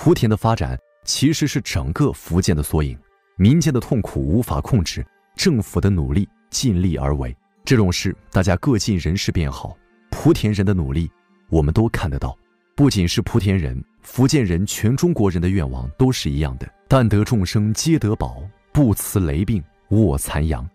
莆田的发展其实是整个福建的缩影，民间的痛苦无法控制，政府的努力尽力而为，这种事大家各尽人事便好。莆田人的努力我们都看得到，不仅是莆田人，福建人，全中国人的愿望都是一样的，但得众生皆得宝，不辞雷病卧残阳。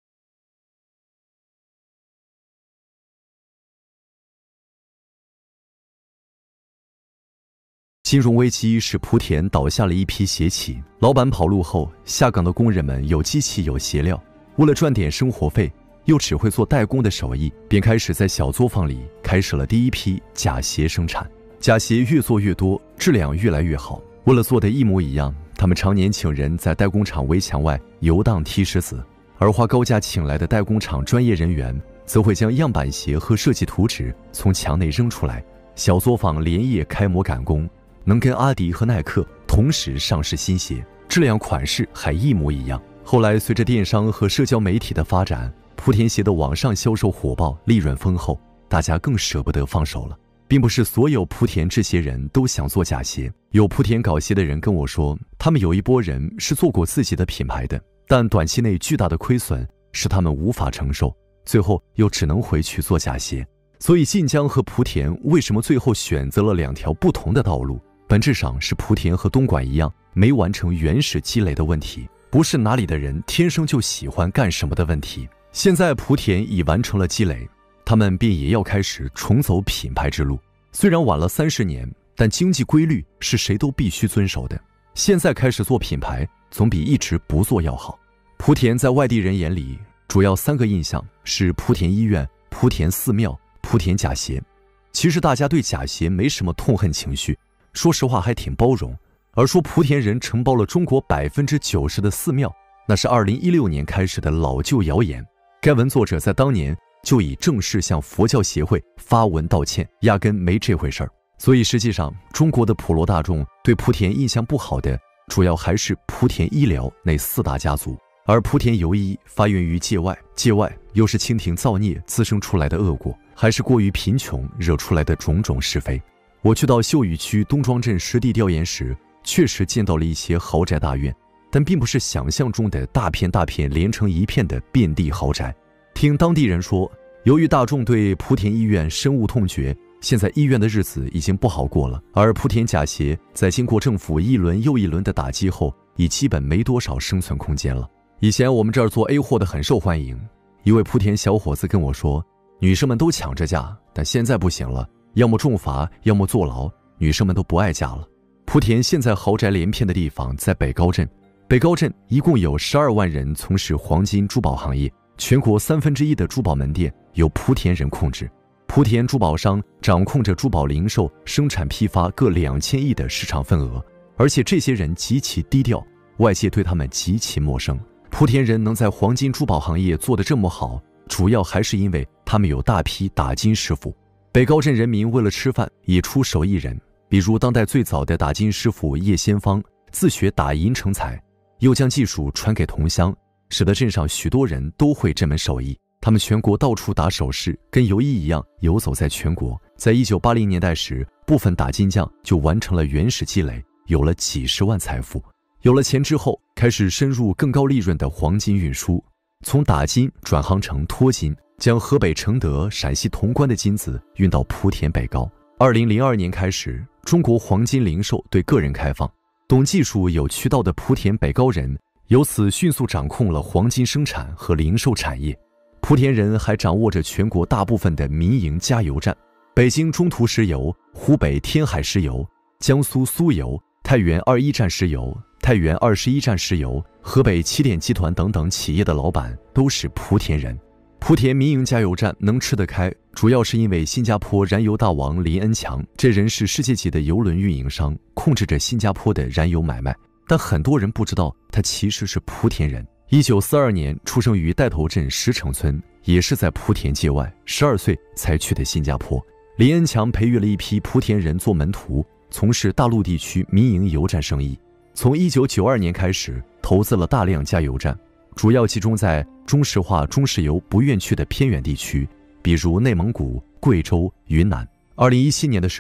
金融危机使莆田倒下了一批鞋企，老板跑路后，下岗的工人们有机器有鞋料，为了赚点生活费，又只会做代工的手艺，便开始在小作坊里开始了第一批假鞋生产。假鞋越做越多，质量越来越好。为了做得一模一样，他们常年请人在代工厂围墙外游荡踢石子，而花高价请来的代工厂专业人员则会将样板鞋和设计图纸从墙内扔出来。小作坊连夜开模赶工，能跟阿迪和耐克同时上市新鞋，质量款式还一模一样。后来随着电商和社交媒体的发展，莆田鞋的网上销售火爆，利润丰厚，大家更舍不得放手了。并不是所有莆田这些人都想做假鞋，有莆田搞鞋的人跟我说，他们有一波人是做过自己的品牌的，但短期内巨大的亏损使他们无法承受，最后又只能回去做假鞋。所以晋江和莆田为什么最后选择了两条不同的道路，本质上是莆田和东莞一样没完成原始积累的问题，不是哪里的人天生就喜欢干什么的问题。现在莆田已完成了积累，他们便也要开始重走品牌之路。虽然晚了30年，但经济规律是谁都必须遵守的。现在开始做品牌，总比一直不做要好。莆田在外地人眼里，主要3个印象是莆田医院、莆田寺庙、莆田假鞋。其实大家对假鞋没什么痛恨情绪，说实话还挺包容。而说莆田人承包了中国90%的寺庙，那是2016年开始的老旧谣言。该文作者在当年就已正式向佛教协会发文道歉，压根没这回事儿。所以实际上，中国的普罗大众对莆田印象不好的，主要还是莆田医疗那4大家族。而莆田游医发源于界外，界外又是清廷造孽滋生出来的恶果，还是过于贫穷惹出来的种种是非。我去到秀屿区东庄镇实地调研时，确实见到了一些豪宅大院，但并不是想象中的大片大片连成一片的遍地豪宅。听当地人说，由于大众对莆田医院深恶痛绝，现在医院的日子已经不好过了。而莆田假鞋在经过政府一轮又一轮的打击后，已基本没多少生存空间了。以前我们这儿做 A 货的很受欢迎，一位莆田小伙子跟我说，女生们都抢着嫁，但现在不行了，要么重罚，要么坐牢，女生们都不爱嫁了。莆田现在豪宅连篇的地方在北高镇，北高镇一共有12万人从事黄金珠宝行业，全国1/3的珠宝门店由莆田人控制。莆田珠宝商掌控着珠宝零售、生产批发各2000亿的市场份额，而且这些人极其低调，外界对他们极其陌生。莆田人能在黄金珠宝行业做得这么好，主要还是因为他们有大批打金师傅。北高镇人民为了吃饭也出手艺人，比如当代最早的打金师傅叶先芳自学打银成才，又将技术传给同乡，使得镇上许多人都会这门手艺。他们全国到处打手势，跟游医一样游走在全国。在1980年代时，部分打金匠就完成了原始积累，有了几十万财富。有了钱之后，开始深入更高利润的黄金运输，从打金转行成脱金，将河北承德、陕西潼关的金子运到莆田北高。2002年开始，中国黄金零售对个人开放，懂技术有渠道的莆田北高人由此迅速掌控了黄金生产和零售产业。莆田人还掌握着全国大部分的民营加油站，北京中途石油、湖北天海石油、江苏苏油、太原21站石油、太原21站石油、河北起点集团等等企业的老板都是莆田人。莆田民营加油站能吃得开，主要是因为新加坡燃油大王林恩强，这人是世界级的油轮运营商，控制着新加坡的燃油买卖。但很多人不知道，他其实是莆田人。1942年出生于带头镇石城村，也是在莆田界外，12岁才去的新加坡。林恩强培育了一批莆田人做门徒，从事大陆地区民营油站生意。从1992年开始，投资了大量加油站，主要集中在中石化、中石油不愿去的偏远地区，比如内蒙古、贵州、云南。2017年的时候，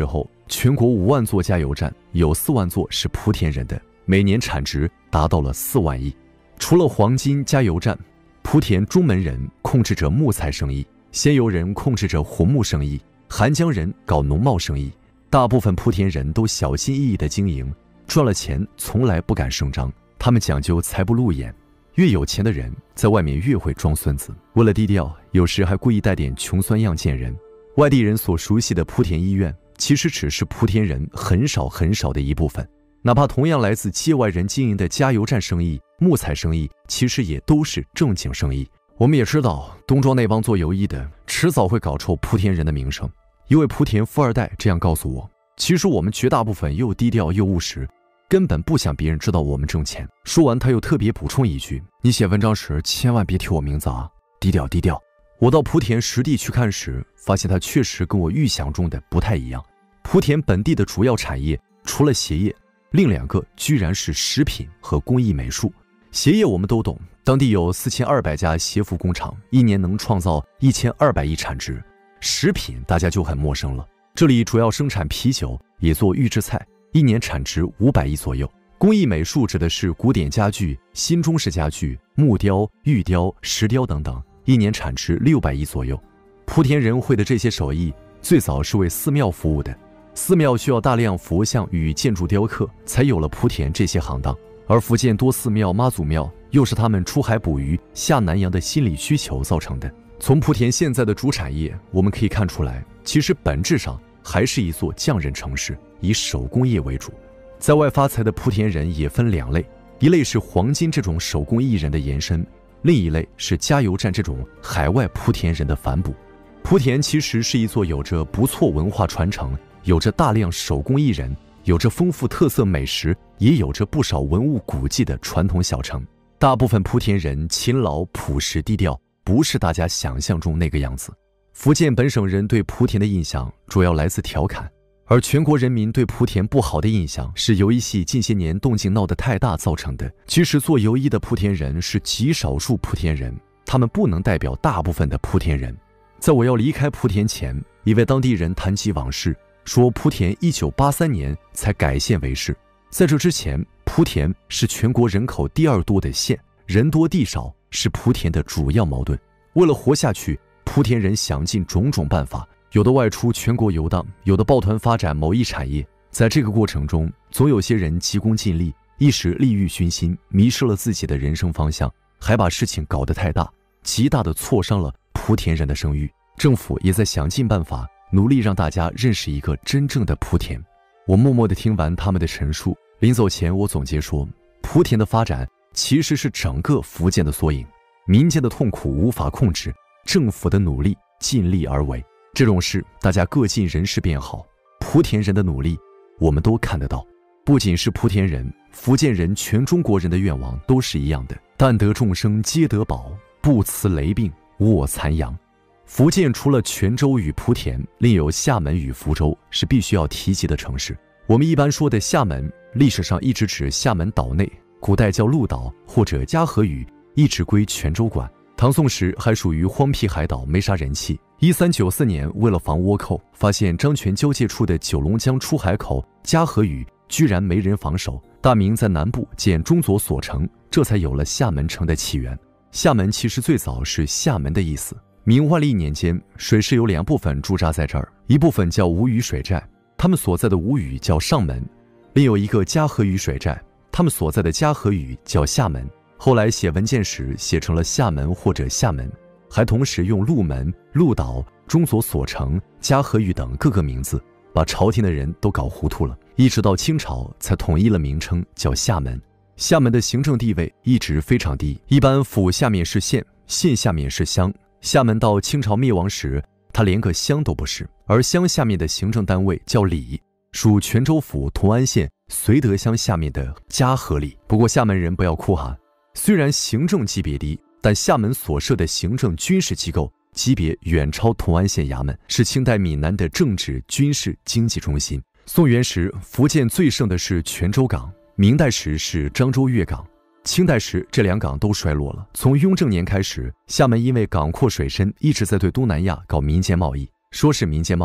全国5万座加油站，有4万座是莆田人的，每年产值达到了4万亿。除了黄金加油站，莆田中门人控制着木材生意，仙游人控制着红木生意，韩江人搞农贸生意。大部分莆田人都小心翼翼地经营，赚了钱从来不敢声张，他们讲究财不露眼。越有钱的人在外面越会装孙子，为了低调，有时还故意带点穷酸样见人。外地人所熟悉的莆田医院，其实只是莆田人很少的一部分。哪怕同样来自界外人经营的加油站生意、木材生意，其实也都是正经生意。我们也知道，东庄那帮做油衣的，迟早会搞臭莆田人的名声。一位莆田富二代这样告诉我：其实我们绝大部分又低调又务实，根本不想别人知道我们挣钱。说完，他又特别补充一句：你写文章时千万别提我名字啊，低调低调。我到莆田实地去看时，发现它确实跟我预想中的不太一样。莆田本地的主要产业除了鞋业，另2个居然是食品和工艺美术。鞋业我们都懂，当地有4200家鞋服工厂，一年能创造1200亿产值。食品大家就很陌生了，这里主要生产啤酒，也做预制菜，一年产值500亿左右。工艺美术指的是古典家具、新中式家具、木雕、玉雕、石雕等等，一年产值600亿左右。莆田人会的这些手艺，最早是为寺庙服务的，寺庙需要大量佛像与建筑雕刻，才有了莆田这些行当。而福建多寺庙、妈祖庙，又是他们出海捕鱼、下南洋的心理需求造成的。从莆田现在的主产业，我们可以看出来，其实本质上还是一座匠人城市，以手工业为主。在外发财的莆田人也分2类，一类是黄金这种手工艺人的延伸，另一类是加油站这种海外莆田人的反哺。莆田其实是一座有着不错文化传承，有着大量手工艺人，有着丰富特色美食，也有着不少文物古迹的传统小城。大部分莆田人勤劳朴实低调，不是大家想象中那个样子。福建本省人对莆田的印象主要来自调侃，而全国人民对莆田不好的印象是油衣系近些年动静闹得太大造成的。其实做油衣的莆田人是极少数莆田人，他们不能代表大部分的莆田人。在我要离开莆田前，一位当地人谈及往事，说莆田1983年才改县为市，在这之前，莆田是全国人口第2多的县，人多地少是莆田的主要矛盾。为了活下去，莆田人想尽种种办法，有的外出全国游荡，有的抱团发展某一产业。在这个过程中，总有些人急功近利，一时利欲熏心，迷失了自己的人生方向，还把事情搞得太大，极大地挫伤了莆田人的声誉。政府也在想尽办法，努力让大家认识一个真正的莆田。我默默地听完他们的陈述，临走前我总结说，莆田的发展其实是整个福建的缩影，民间的痛苦无法控制，政府的努力尽力而为，这种事大家各尽人事便好。莆田人的努力我们都看得到，不仅是莆田人，福建人，全中国人的愿望都是一样的，但得众生皆得宝，不辞雷病卧残阳。福建除了泉州与莆田，另有厦门与福州是必须要提及的城市。我们一般说的厦门，历史上一直指厦门岛内，古代叫鹿岛或者嘉禾屿，一直归泉州管。唐宋时还属于荒僻海岛，没啥人气。1394年，为了防倭寇，发现漳泉交界处的九龙江出海口嘉禾屿居然没人防守，大明在南部建中左所城，这才有了厦门城的起源。厦门其实最早是厦门的意思。明万历年间，水师有2部分驻扎在这儿，一部分叫吴屿水寨，他们所在的吴屿叫上门；另有一个嘉禾屿水寨，他们所在的嘉禾屿叫厦门。后来写文件时写成了厦门或者厦门，还同时用鹿门、鹿岛、中左所城、嘉禾屿等各个名字，把朝廷的人都搞糊涂了。一直到清朝才统一了名称，叫厦门。厦门的行政地位一直非常低，一般府下面是县，县下面是乡。厦门到清朝灭亡时，它连个乡都不是，而乡下面的行政单位叫里，属泉州府同安县绥德乡下面的嘉禾里。不过厦门人不要哭哈，虽然行政级别低，但厦门所设的行政军事机构级别远超同安县衙门，是清代闽南的政治、军事、经济中心。宋元时，福建最盛的是泉州港，明代时是漳州粤港，清代时这2港都衰落了。从雍正年开始，厦门因为港阔水深，一直在对东南亚搞民间贸易。说是民间贸易，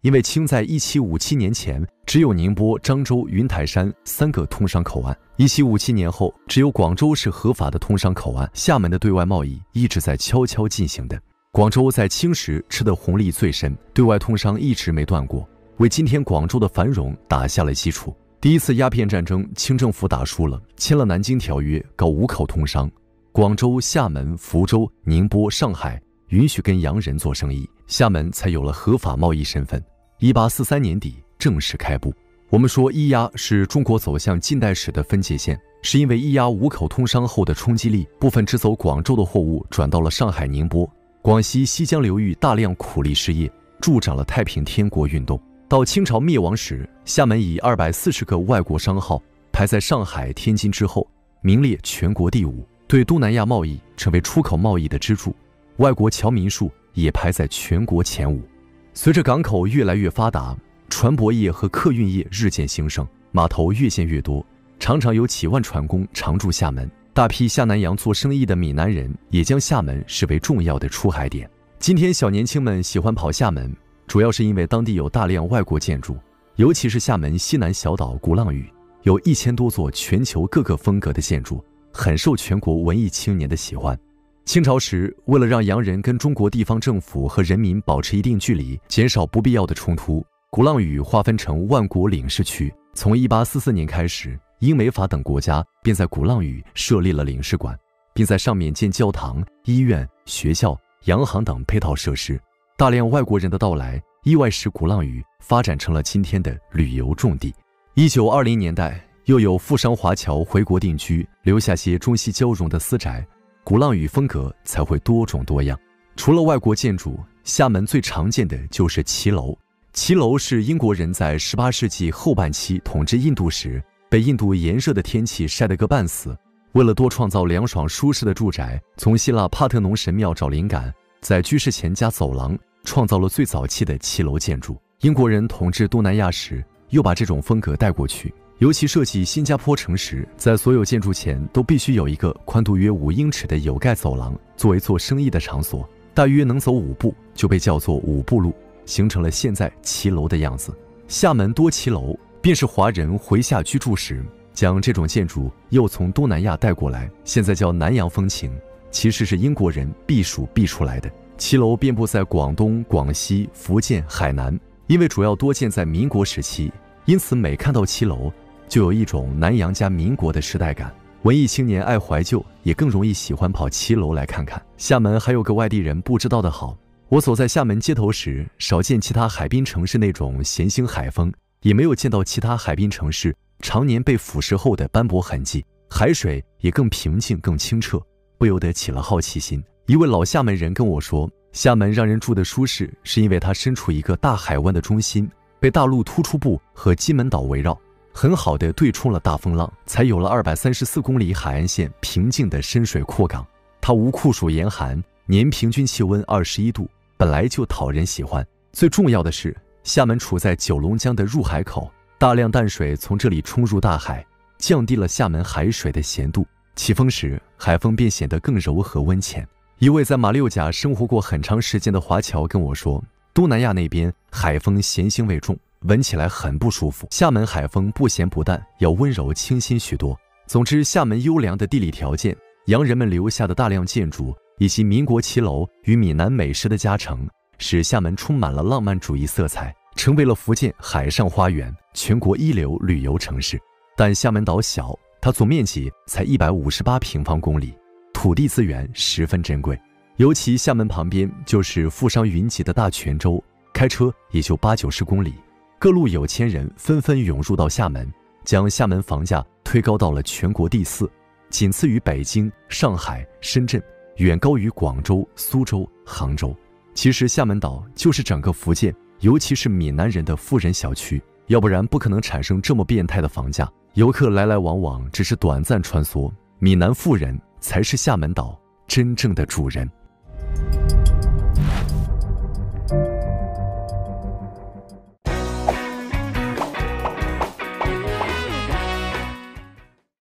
因为清在1757年前只有宁波、漳州、云台山3个通商口岸，1757年后只有广州是合法的通商口岸，厦门的对外贸易一直在悄悄进行的。广州在清时吃的红利最深，对外通商一直没断过，为今天广州的繁荣打下了基础。第一次鸦片战争，清政府打输了，签了南京条约，搞5口通商，广州、厦门、福州、宁波、上海允许跟洋人做生意，厦门才有了合法贸易身份。1843年底正式开埠。我们说咿呀是中国走向近代史的分界线，是因为咿呀5口通商后的冲击力，部分只走广州的货物转到了上海、宁波。广西西江流域大量苦力失业，助长了太平天国运动。到清朝灭亡时，厦门以240个外国商号排在上海、天津之后，名列全国第5，对东南亚贸易成为出口贸易的支柱。外国侨民数也排在全国前5。随着港口越来越发达，船舶业和客运业日渐兴盛，码头越建越多，常常有几万船工常驻厦门。大批下南洋做生意的闽南人也将厦门视为重要的出海点。今天小年轻们喜欢跑厦门，主要是因为当地有大量外国建筑，尤其是厦门西南小岛鼓浪屿，有1000多座全球各个风格的建筑，很受全国文艺青年的喜欢。清朝时，为了让洋人跟中国地方政府和人民保持一定距离，减少不必要的冲突，鼓浪屿划分成万国领事区。从1844年开始，英美法等国家便在鼓浪屿设立了领事馆，并在上面建教堂、医院、学校、洋行等配套设施。大量外国人的到来，意外使鼓浪屿发展成了今天的旅游重地。1920年代，又有富商华侨回国定居，留下些中西交融的私宅，鼓浪屿风格才会多种多样。除了外国建筑，厦门最常见的就是骑楼。骑楼是英国人在18世纪后半期统治印度时，被印度炎热的天气晒得个半死，为了多创造凉爽舒适的住宅，从希腊帕特农神庙找灵感，在居室前加走廊，创造了最早期的骑楼建筑。英国人统治东南亚时，又把这种风格带过去，尤其设计新加坡城时，在所有建筑前都必须有一个宽度约5英尺的有盖走廊，作为做生意的场所，大约能走5步，就被叫做5步路，形成了现在骑楼的样子。厦门多骑楼，便是华人回厦居住时，将这种建筑又从东南亚带过来，现在叫南洋风情，其实是英国人避暑避出来的。骑楼遍布在广东、广西、福建、海南，因为主要多建在民国时期，因此每看到骑楼，就有一种南洋加民国的时代感。文艺青年爱怀旧，也更容易喜欢跑骑楼来看看。厦门还有个外地人不知道的好，我走在厦门街头时，少见其他海滨城市那种咸腥海风，也没有见到其他海滨城市常年被腐蚀后的斑驳痕迹，海水也更平静更清澈，不由得起了好奇心。一位老厦门人跟我说，厦门让人住得舒适，是因为它身处一个大海湾的中心，被大陆突出部和金门岛围绕，很好的对冲了大风浪，才有了234公里海岸线平静的深水阔港。它无酷暑严寒，年平均气温21度，本来就讨人喜欢。最重要的是，厦门处在九龙江的入海口，大量淡水从这里冲入大海，降低了厦门海水的咸度，起风时海风便显得更柔和温浅。一位在马六甲生活过很长时间的华侨跟我说，东南亚那边海风咸腥味重，闻起来很不舒服，厦门海风不咸不淡，要温柔清新许多。总之，厦门优良的地理条件、洋人们留下的大量建筑，以及民国骑楼与闽南美食的加成，使厦门充满了浪漫主义色彩，成为了福建海上花园，全国一流旅游城市。但厦门岛小，它总面积才158平方公里，土地资源十分珍贵。尤其厦门旁边就是富商云集的大泉州，开车也就80-90公里，各路有钱人纷纷涌入到厦门，将厦门房价推高到了全国第4，仅次于北京、上海、深圳，远高于广州、苏州、杭州。其实厦门岛就是整个福建，尤其是闽南人的富人小区，要不然不可能产生这么变态的房价。游客来来往往只是短暂穿梭，闽南富人才是厦门岛真正的主人。